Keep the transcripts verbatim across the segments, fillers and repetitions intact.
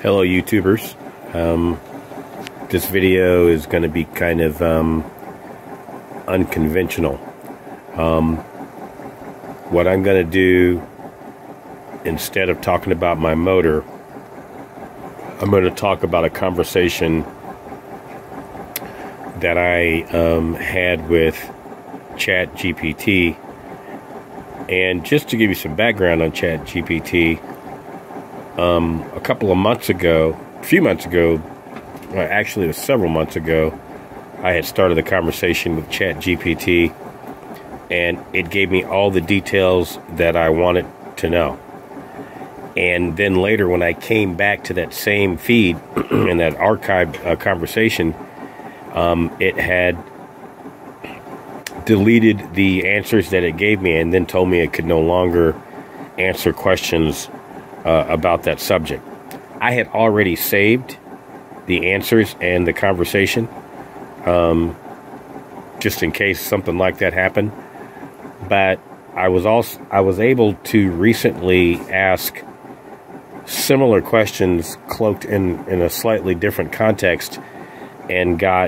Hello YouTubers. Um, this video is going to be kind of um, unconventional. Um, what I'm going to do, instead of talking about my motor, I'm going to talk about a conversation that I um, had with ChatGPT. And just to give you some background on ChatGPT, um, a couple of months ago, a few months ago, well, actually it was several months ago, I had started a conversation with ChatGPT, and it gave me all the details that I wanted to know. And then later, when I came back to that same feed in that archived uh, conversation, um, it had deleted the answers that it gave me and then told me it could no longer answer questions uh, about that subject. I had already saved the answers and the conversation, um, just in case something like that happened. But I was also I was able to recently ask similar questions cloaked in, in a slightly different context, and got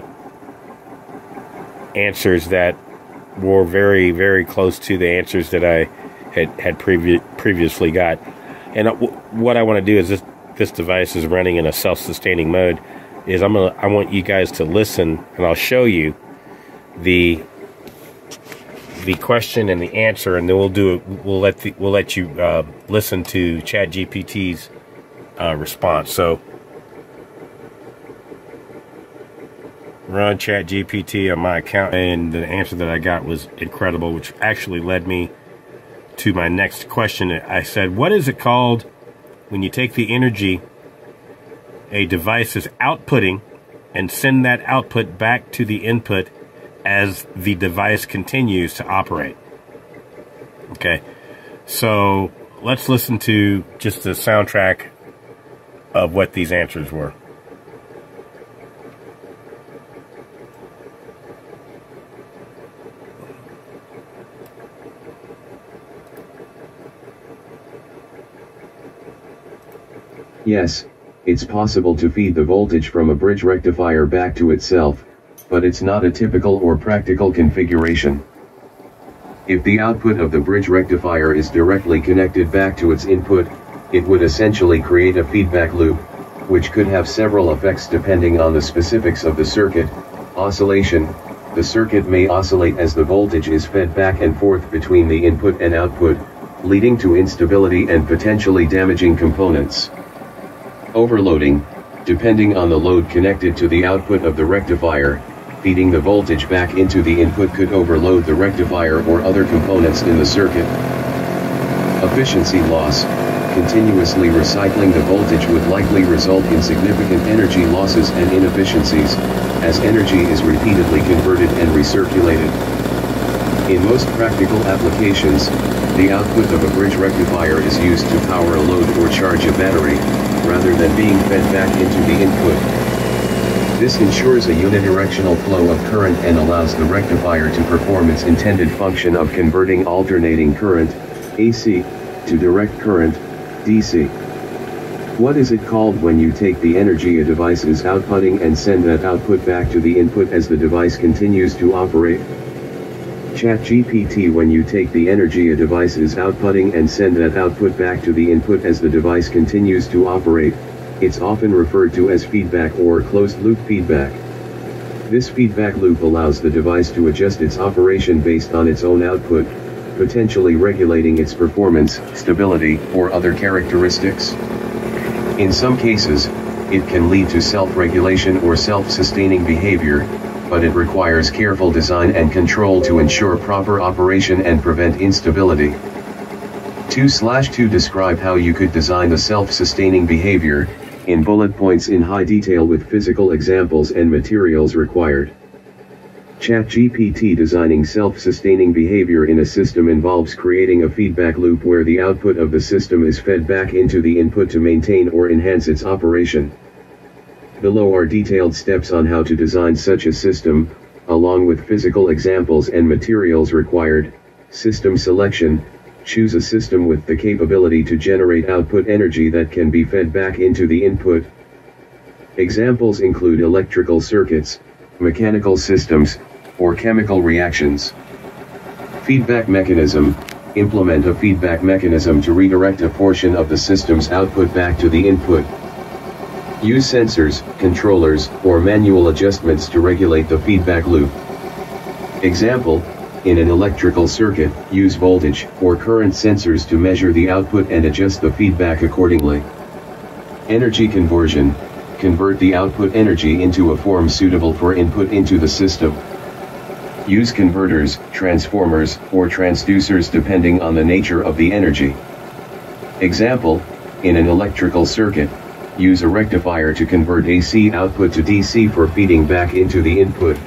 answers that were very, very close to the answers that I had, had previ previously got. And what I want to do is, this, this device is running in a self-sustaining mode, is I'm gonna, I want you guys to listen, and I'll show you the the question and the answer, and then we'll do it. We'll let the, we'll let you uh, listen to ChatGPT's uh, response. So run ChatGPT on my account, and the answer that I got was incredible, which actually led me to my next question. I said, what is it called when you take the energy a device is outputting and send that output back to the input as the device continues to operate? Okay, so let's listen to just the soundtrack of what these answers were. Yes, it's possible to feed the voltage from a bridge rectifier back to itself, but it's not a typical or practical configuration. If the output of the bridge rectifier is directly connected back to its input, it would essentially create a feedback loop, which could have several effects depending on the specifics of the circuit. Oscillation: the circuit may oscillate as the voltage is fed back and forth between the input and output, leading to instability and potentially damaging components. Overloading: depending on the load connected to the output of the rectifier, feeding the voltage back into the input could overload the rectifier or other components in the circuit. Efficiency loss: continuously recycling the voltage would likely result in significant energy losses and inefficiencies, as energy is repeatedly converted and recirculated. In most practical applications, the output of a bridge rectifier is used to power a load or charge a battery, rather than being fed back into the input. This ensures a unidirectional flow of current and allows the rectifier to perform its intended function of converting alternating current, A C, to direct current, D C. What is it called when you take the energy a device is outputting and send that output back to the input as the device continues to operate? ChatGPT: when you take the energy a device is outputting and send that output back to the input as the device continues to operate, it's often referred to as feedback or closed-loop feedback. This feedback loop allows the device to adjust its operation based on its own output, potentially regulating its performance, stability, or other characteristics. In some cases, it can lead to self-regulation or self-sustaining behavior, but it requires careful design and control to ensure proper operation and prevent instability. two slash two Describe how you could design the self-sustaining behavior, in bullet points in high detail with physical examples and materials required. ChatGPT: designing self-sustaining behavior in a system involves creating a feedback loop where the output of the system is fed back into the input to maintain or enhance its operation. Below are detailed steps on how to design such a system, along with physical examples and materials required. System selection: choose a system with the capability to generate output energy that can be fed back into the input. Examples include electrical circuits, mechanical systems, or chemical reactions. Feedback mechanism. Implement a feedback mechanism to redirect a portion of the system's output back to the input. Use sensors, controllers, or manual adjustments to regulate the feedback loop. Example, in an electrical circuit, use voltage or current sensors to measure the output and adjust the feedback accordingly. Energy conversion. Convert the output energy into a form suitable for input into the system. Use converters, transformers, or transducers depending on the nature of the energy. Example, in an electrical circuit, use a rectifier to convert A C output to D C for feeding back into the input.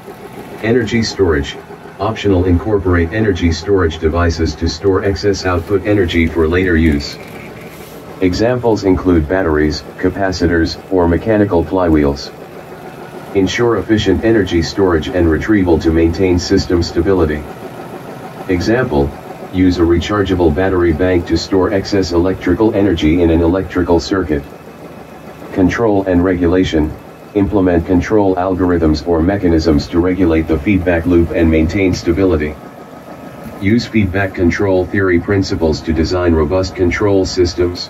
Energy storage. Optional, incorporate energy storage devices to store excess output energy for later use. Examples include batteries, capacitors, or mechanical flywheels. Ensure efficient energy storage and retrieval to maintain system stability. Example, use a rechargeable battery bank to store excess electrical energy in an electrical circuit. Control and regulation. Implement control algorithms or mechanisms to regulate the feedback loop and maintain stability. Use feedback control theory principles to design robust control systems.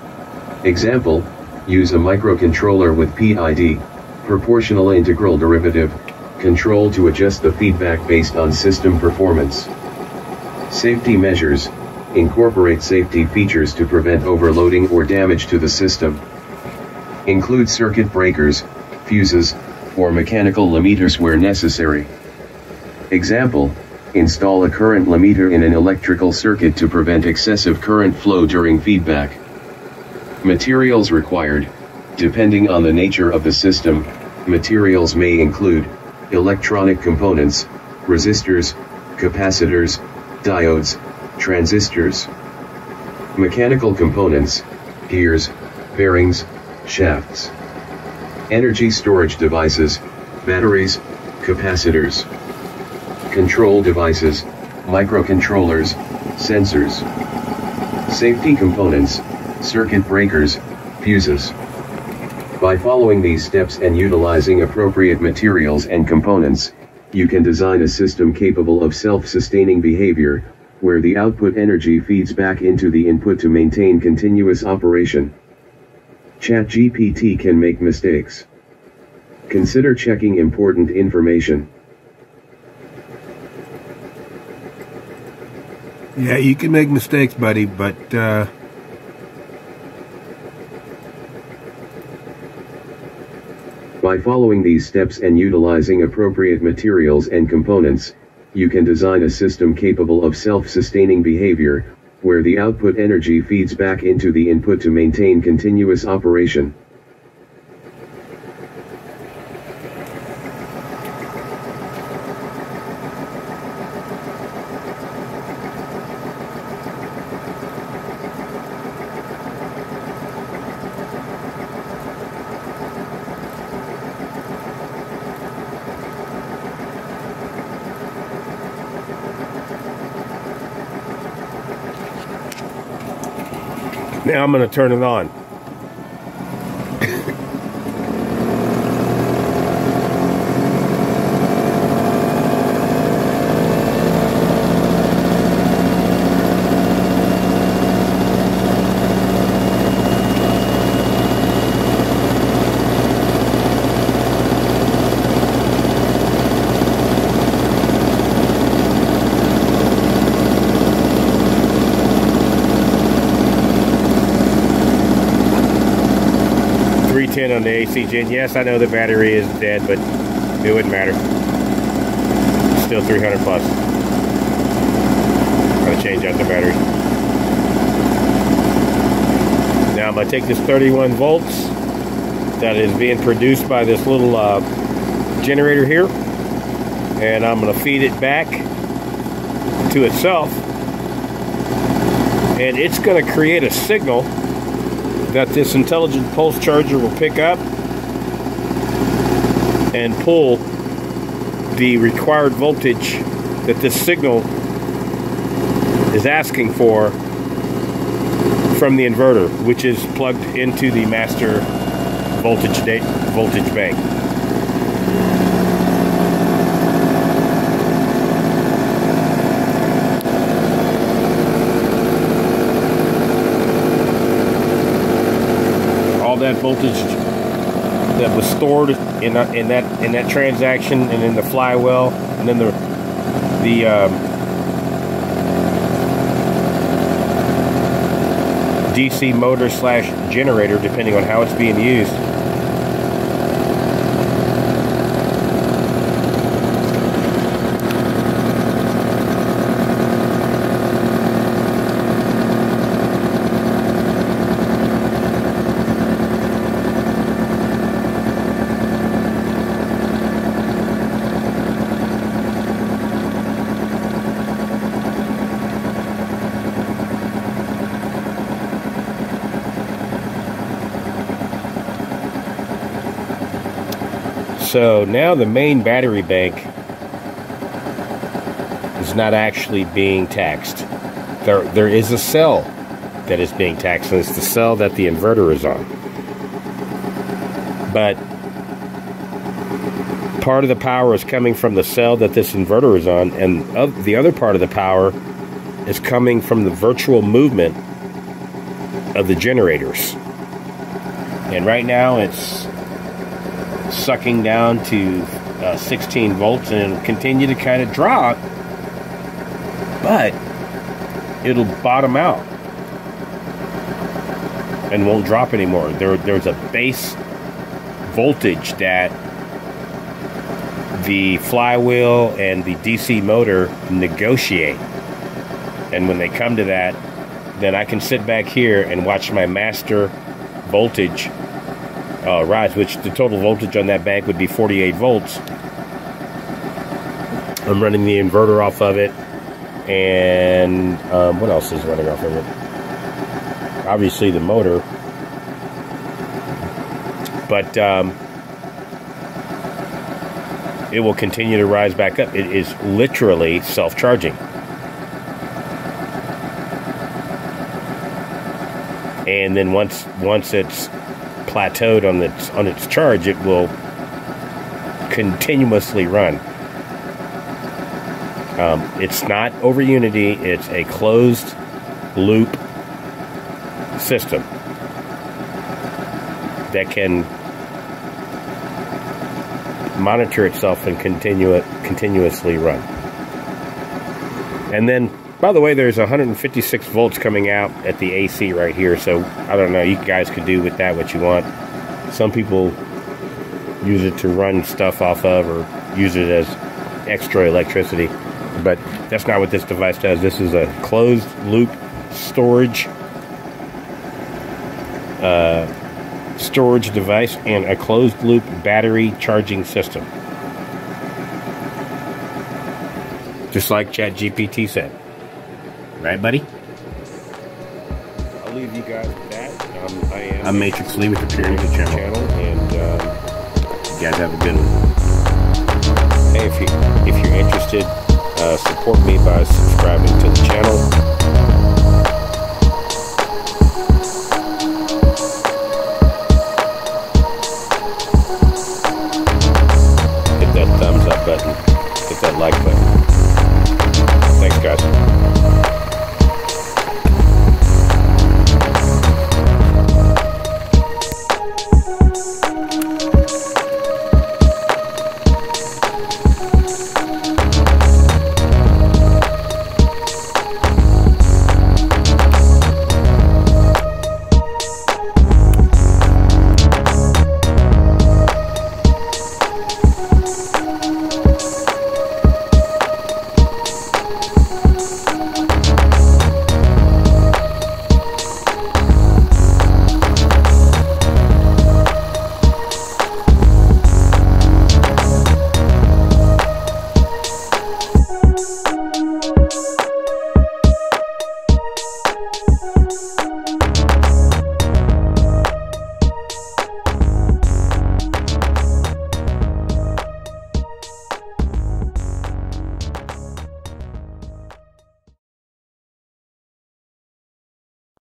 Example, use a microcontroller with P I D, proportional integral derivative, control to adjust the feedback based on system performance. Safety measures. Incorporate safety features to prevent overloading or damage to the system. Include circuit breakers, fuses, or mechanical limiters where necessary. Example, install a current limiter in an electrical circuit to prevent excessive current flow during feedback. Materials required. Depending on the nature of the system, materials may include electronic components, resistors, capacitors, diodes, transistors. Mechanical components, gears, bearings, shafts. Energy storage devices, batteries, capacitors. Control devices, microcontrollers, sensors. Safety components, circuit breakers, fuses. By following these steps and utilizing appropriate materials and components, you can design a system capable of self-sustaining behavior, where the output energy feeds back into the input to maintain continuous operation. ChatGPT can make mistakes. Consider checking important information. Yeah, you can make mistakes, buddy, but uh By following these steps and utilizing appropriate materials and components, you can design a system capable of self-sustaining behavior, where the output energy feeds back into the input to maintain continuous operation. Now I'm going to turn it on. ten on the A C gen. Yes, I know the battery is dead, but it wouldn't matter. Still three hundred plus. Gotta change out the battery. Now I'm gonna take this thirty-one volts that is being produced by this little uh, generator here, and I'm gonna feed it back to itself, and it's gonna create a signal that this intelligent pulse charger will pick up and pull the required voltage that this signal is asking for from the inverter, which is plugged into the master voltage date voltage bank. All that voltage that was stored in that, in that in that transaction, and in the flywheel, and then the the um, D C motor slash generator, depending on how it's being used. So now the main battery bank is not actually being taxed. There, there is a cell that is being taxed, and it's the cell that the inverter is on. But part of the power is coming from the cell that this inverter is on, and of the other part of the power is coming from the virtual movement of the generators. And right now it's sucking down to uh, sixteen volts, and it'll continue to kind of drop, but it'll bottom out and won't drop anymore. There, there's a base voltage that the flywheel and the D C motor negotiate, and when they come to that, then I can sit back here and watch my master voltage Uh, rise, which the total voltage on that bank would be forty-eight volts. I'm running the inverter off of it, and um, what else is running off of it? Obviously the motor, but um, it will continue to rise back up. It is literally self-charging. And then once once it's plateaued on its on its charge, it will continuously run. Um, it's not over unity, it's a closed loop system that can monitor itself and continue it continuously run. And then, by the way, there's one hundred fifty-six volts coming out at the A C right here, so I don't know, you guys could do with that what you want. Some people use it to run stuff off of, or use it as extra electricity, but that's not what this device does. This is a closed loop storage uh, storage device and a closed loop battery charging system, just like ChatGPT said. Right, buddy? I'll leave you guys with that. Um, I am I'm Matrix Lee with the Pure Energy channel, channel and uh, you guys have a good one. Hey, if, you, if you're interested, uh, support me by subscribing to the channel.